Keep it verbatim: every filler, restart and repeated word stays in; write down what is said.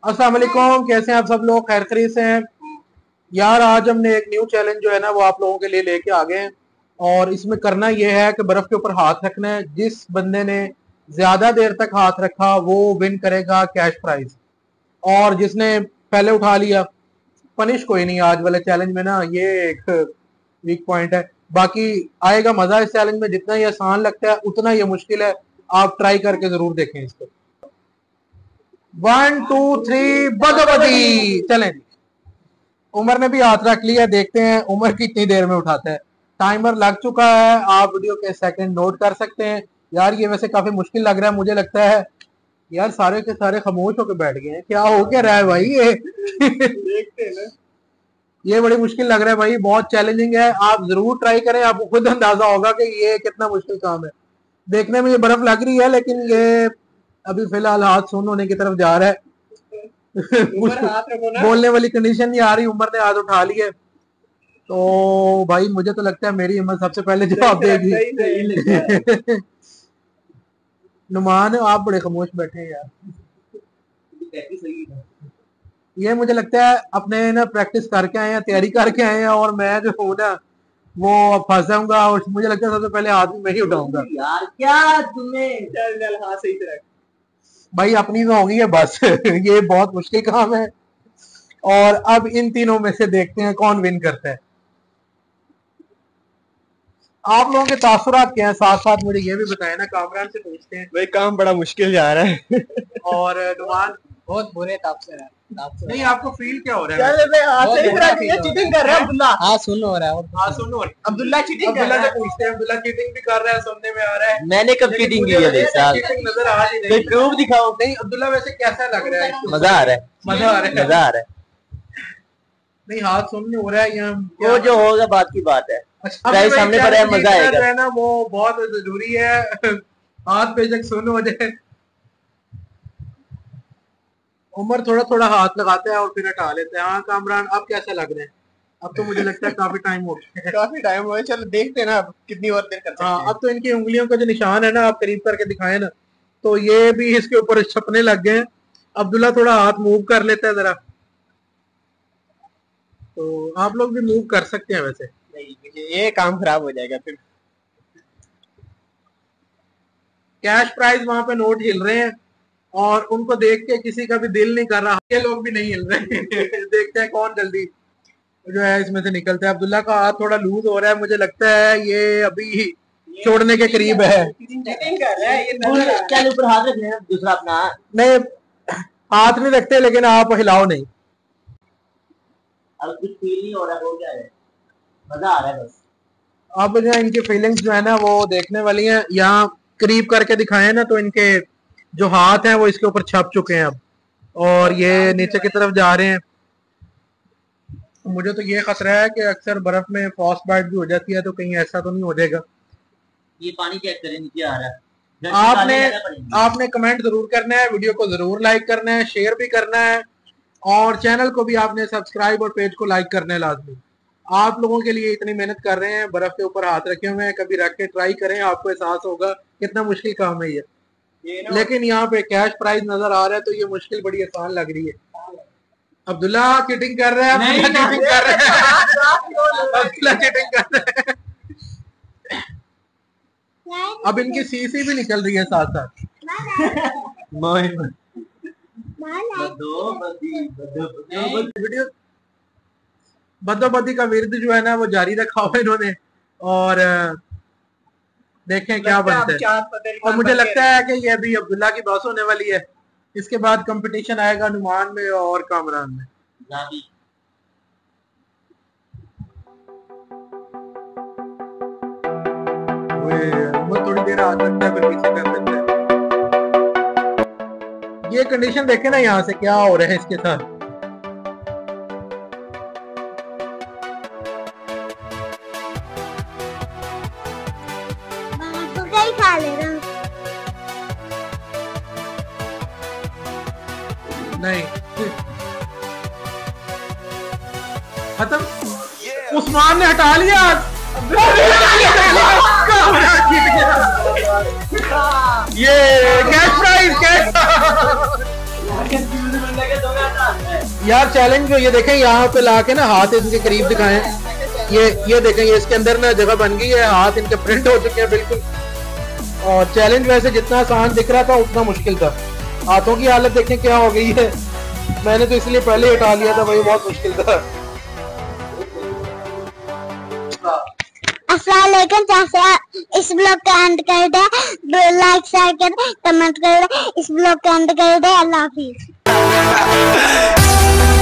अस्सलाम वालेकुम, कैसे हैं आप सब लोग? खैर खरीद से हैं यार। आज हमने एक न्यू चैलेंज जो है ना वो आप लोगों के लिए लेके आ गए हैं और इसमें करना यह है कि बर्फ के ऊपर हाथ रखना है। जिस बंदे ने ज्यादा देर तक हाथ रखा वो विन करेगा कैश प्राइज, और जिसने पहले उठा लिया पनिश कोई नहीं। आज वाले चैलेंज में ना ये एक वीक पॉइंट है, बाकी आएगा मजा इस चैलेंज में। जितना ये आसान लगता है उतना ये मुश्किल है, आप ट्राई करके जरूर देखें इसको। वन टू थ्री बदोबदी चलें। उमर ने भी हाथ रख लिया, देखते हैं उमर कितनी देर में उठाता है। टाइमर लग चुका है, आप वीडियो के सेकंड नोट कर सकते हैं। यार ये वैसे काफी मुश्किल लग रहा है, मुझे लगता है यार सारे के सारे खामोश होकर बैठ गए हैं। क्या हो क्या रहा है भाई ये? देखते हैं ना, ये बड़ी मुश्किल लग रहा है भाई, बहुत चैलेंजिंग है। आप जरूर ट्राई करें, आपको खुद अंदाजा होगा कि ये कितना मुश्किल काम है। देखने में ये बर्फ लग रही है लेकिन ये अभी फिलहाल हाथ सुन होने की तरफ जा रहा है। बोलने वाली कंडीशन नहीं आ रही, उमर ने हाथ उठा लिए। तो भाई मुझे तो लगता है मेरी हिम्मत सबसे पहले जवाब देगी। नुमान आप बड़े खामोश बैठे हैं यार। ये मुझे लगता है अपने ना प्रैक्टिस करके आए हैं, तैयारी करके आए हैं, और मैं जो हूँ ना वो फंस जाऊंगा। और मुझे लगता है सबसे पहले हाथ मैं ही उठाऊंगा। यार क्या तुम्हें चल चल हाँ सही तरह भाई अपनी तो होगी है बस। ये बहुत मुश्किल काम है और अब इन तीनों में से देखते हैं कौन विन करता है। आप लोगों के तासुरात क्या हैं? साथ साथ मुझे ये भी बताएं ना, कामरान से पूछते हैं। भाई काम बड़ा मुश्किल जा रहा है। और नुमान बहुत बुरे तापसे है। नहीं, आपको फील क्या हो रहा है? चीटिंग कर रहा है अब्दुल्ला। हाँ सुन हो रहा है। हाँ सुन हो रहा है। अब्दुल्ला चीटिंग कर अब्दुल्ला रहा से है। पूछते हैं। अब्दुल्ला चीटिंग भी कर रहा है, सुनने में आ रहा है। मैंने कब चीटिंग की है साहब? चीटिंग नजर आ रही कोई प्रूफ दिखाओ। नहीं अब्दुल्ला, वैसे कैसा लग रहा है? मजा आ रहा है, मजा आ रहा है, मजा आ रहा है। नहीं हाथ सुनने हो रहा है यहाँ, वो जो होगा बात की बात है। प्राइस सामने पर है, मजा आएगा। जो है ना वो बहुत जरूरी है। हाथ पे जब सुन हो जाए। उमर थोड़ा थोड़ा हाथ लगाता है और फिर हटा लेते हैं। हाँ कामरान, अब कैसा लग रहा है? अब तो मुझे लगता है काफी टाइम हो गया। काफी टाइम हो गया, चलो देखते हैं ना कितनी और देर कर सकते हैं। हाँ अब तो इनकी उंगलियों का जो निशान है ना, आप करीब करके दिखाए ना, तो ये भी इसके ऊपर छपने लग गए हैं। अब्दुल्ला थोड़ा हाथ मूव कर लेता है जरा, तो आप लोग भी मूव कर सकते हैं वैसे। नहीं ये काम खराब हो जाएगा फिर। कैश प्राइज वहां पे नोट हिल रहे हैं और उनको देख के किसी का भी दिल नहीं कर रहा। ये लोग भी नहीं हिल रहे हैं। देखते हैं कौन जल्दी जो है इसमें से निकलता है। अब्दुल्ला का हाथ थोड़ा लूज हो रहा है, मुझे लगता है ये अभी छोड़ने के करीब है। क्या ऊपर हाथ रखने हैं, दूसरा अपना नहीं हाथ नहीं रखते, लेकिन आप हिलाओ नहीं। अब कुछ फील नहीं हो रहा, हो क्या है, मजा आ रहा है बस। अब जो इनकी फीलिंग्स जो है ना वो देखने वाली हैं। यहाँ करीब करके दिखाए ना तो इनके जो हाथ हैं वो इसके ऊपर छप चुके हैं अब, और ये नीचे की तरफ जा रहे हैं। मुझे तो ये खतरा है कि अक्सर बर्फ में फ्रॉस्ट बाइट भी हो जाती है, तो कहीं ऐसा तो नहीं हो जाएगा। ये पानी चेक करें, नीचे आ रहा है। आपने आपने कमेंट जरूर करना है, वीडियो को जरूर लाइक करना है, शेयर भी करना है, और चैनल को भी आपने सब्सक्राइब और पेज को लाइक करना है लाजमी। आप लोगों के लिए इतनी मेहनत कर रहे हैं, बर्फ के ऊपर हाथ रखे हुए हैं, कभी रख के ट्राई करें, आपको एहसास होगा कितना मुश्किल काम है ये। लेकिन यहाँ पे कैश प्राइज नजर आ रहा है तो ये मुश्किल बड़ी आसान लग रही है। अब्दुल्ला चीटिंग कर रहा है, अब्दुल्ला चीटिंग कर रहा है, अब्दुल्ला चीटिंग कर रहा है। अब इनकी सीसी भी निकल रही है साथ साथ। वीडियो बदोबदी का विर्द जो है ना वो जारी रखा हुआ इन्होंने, और देखें क्या बनता है। और मुझे लगता है कि ये अभी अब्दुल्ला की बॉस होने वाली है। इसके बाद कंपटीशन आएगा नुमान में और कामरान में। वो थोड़ी देर हाथ रखता है फिर पीछे कर देता है। ये कंडीशन देखे ना यहाँ से क्या हो रहा है इसके साथ। खा ले रहा नहीं खत्म। उस्मान ने हटा लिया। ये कैश प्राइज कैश यार चैलेंज ये देखें, यहाँ पे लाके ना हाथ इनके करीब दिखाएं। ये ये देखें, ये इसके अंदर ना जगह बन गई है, हाथ इनके प्रिंट हो चुके हैं बिल्कुल। और चैलेंज वैसे जितना आसान दिख रहा था उतना मुश्किल था। हाथों की हालत देखें क्या हो गई है। मैंने तो इसलिए पहले ही हटा लिया था, वही बहुत मुश्किल था। अस्सलाम वालेकुम, जैसे आप इस ब्लॉग का एंड कर दे, लाइक शेयर कर, कमेंट कर दे, इस ब्लॉग का एंड कर दे। अल्लाह हाफिज।